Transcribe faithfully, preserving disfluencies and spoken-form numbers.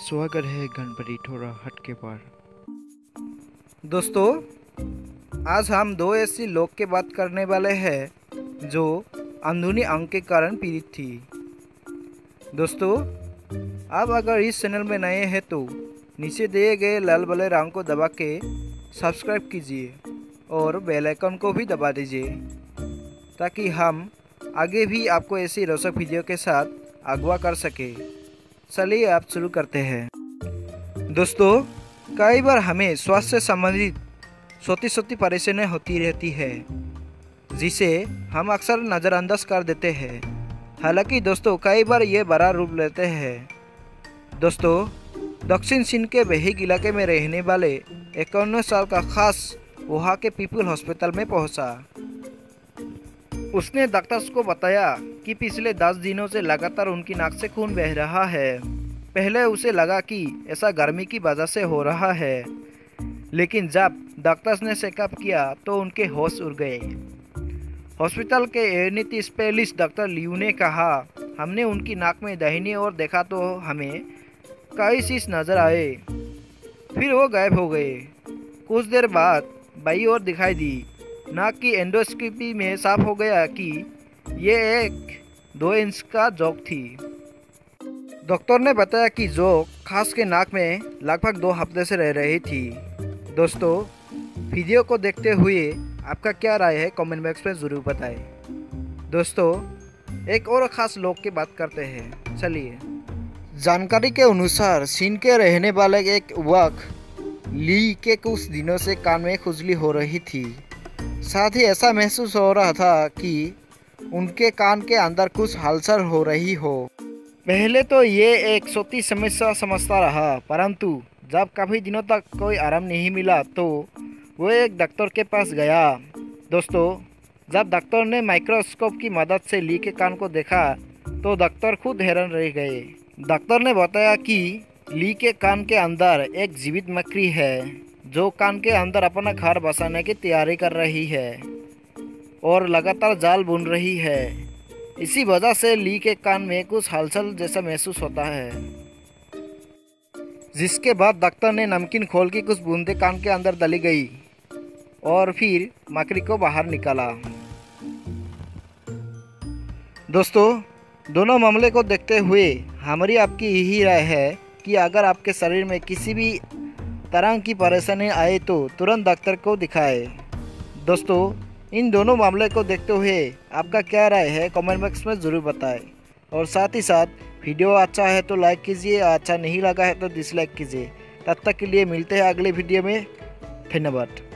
स्वागत है गणपति थोड़ा हट के पार। दोस्तों, आज हम दो ऐसी लोग के बात करने वाले हैं जो अंदरूनी अंग के कारण पीड़ित थी। दोस्तों, आप अगर इस चैनल में नए हैं तो नीचे दिए गए लाल वाले रंग को दबा के सब्सक्राइब कीजिए और बेल आइकन को भी दबा दीजिए ताकि हम आगे भी आपको ऐसी रोचक वीडियो के साथ अगवा कर सके। चलिए आप शुरू करते हैं। दोस्तों, कई बार हमें स्वास्थ्य से संबंधित छोटी छोटी परेशानियाँ होती रहती है जिसे हम अक्सर नज़रअंदाज कर देते हैं। हालांकि दोस्तों, कई बार ये बड़ा रूप लेते हैं। दोस्तों, दक्षिण चीन के बेहिक इलाके में रहने वाले इक्यावन साल का खास वहाँ के पीपल हॉस्पिटल में पहुँचा। उसने डॉक्टर्स को बताया कि पिछले दस दिनों से लगातार उनकी नाक से खून बह रहा है। पहले उसे लगा कि ऐसा गर्मी की वजह से हो रहा है, लेकिन जब डॉक्टर्स ने चेकअप किया तो उनके होश उड़ गए। हॉस्पिटल के एनिटी स्पेशलिस्ट डॉक्टर लियू ने कहा, हमने उनकी नाक में दाहिनी ओर देखा तो हमें कई चीज नजर आए, फिर वो गायब हो गए। कुछ देर बाद बाईं ओर दिखाई दी। नाक की एंडोस्कोपी में साफ हो गया कि ये एक दो इंच का जोक थी। डॉक्टर ने बताया कि जोक खास के नाक में लगभग दो हफ्ते से रह रही थी। दोस्तों, वीडियो को देखते हुए आपका क्या राय है कमेंट बॉक्स में ज़रूर बताएं। दोस्तों, एक और ख़ास लोग की बात करते हैं। चलिए, जानकारी के अनुसार चीन के रहने वाले एक युवक ली के कुछ दिनों से कान में खुजली हो रही थी। साथ ही ऐसा महसूस हो रहा था कि उनके कान के अंदर कुछ हलचल हो रही हो। पहले तो ये एक छोटी समस्या समझता रहा, परंतु जब काफ़ी दिनों तक कोई आराम नहीं मिला तो वो एक डॉक्टर के पास गया। दोस्तों, जब डॉक्टर ने माइक्रोस्कोप की मदद से ली के कान को देखा तो डॉक्टर खुद हैरान रह गए। डॉक्टर ने बताया कि ली के कान के अंदर एक जीवित मकड़ी है जो कान के अंदर अपना घर बसाने की तैयारी कर रही है और लगातार जाल बुन रही है। इसी वजह से ली के कान में कुछ हलचल जैसा महसूस होता है। जिसके बाद डॉक्टर ने नमकीन खोल की कुछ बूंदें कान के अंदर डाली गई और फिर मकड़ी को बाहर निकाला। दोस्तों, दोनों मामले को देखते हुए हमारी आपकी यही राय है कि अगर आपके शरीर में किसी भी तरह की परेशानी आए तो तुरंत डॉक्टर को दिखाएं। दोस्तों, इन दोनों मामले को देखते हुए आपका क्या राय है कमेंट बॉक्स में ज़रूर बताएं और साथ ही साथ वीडियो अच्छा है तो लाइक कीजिए, अच्छा नहीं लगा है तो डिसलाइक कीजिए। तब तक के लिए मिलते हैं अगले वीडियो में। धन्यवाद।